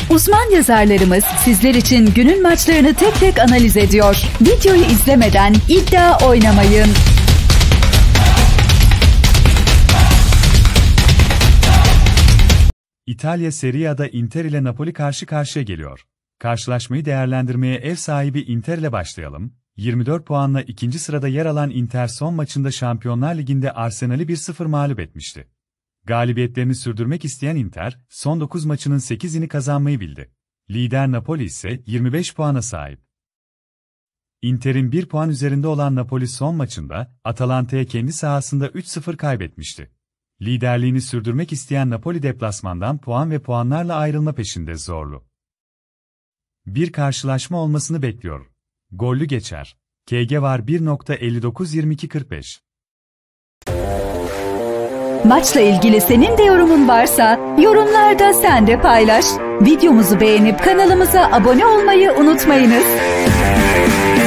Uzman yazarlarımız sizler için günün maçlarını tek tek analiz ediyor. Videoyu izlemeden iddia oynamayın. İtalya Serie A'da Inter ile Napoli karşı karşıya geliyor. Karşılaşmayı değerlendirmeye ev sahibi Inter ile başlayalım. 24 puanla ikinci sırada yer alan Inter son maçında Şampiyonlar Ligi'nde Arsenal'i 1-0 mağlup etmişti. Galibiyetlerini sürdürmek isteyen Inter, son 9 maçının 8'ini kazanmayı bildi. Lider Napoli ise 25 puana sahip. Inter'in 1 puan üzerinde olan Napoli son maçında, Atalanta'ya kendi sahasında 3-0 kaybetmişti. Liderliğini sürdürmek isteyen Napoli deplasmandan puan ve puanlarla ayrılma peşinde zorlu. Bir karşılaşma olmasını bekliyor. Gollü geçer. KG var 1.59-22-45. Maçla ilgili senin de yorumun varsa yorumlarda sen de paylaş. Videomuzu beğenip kanalımıza abone olmayı unutmayınız.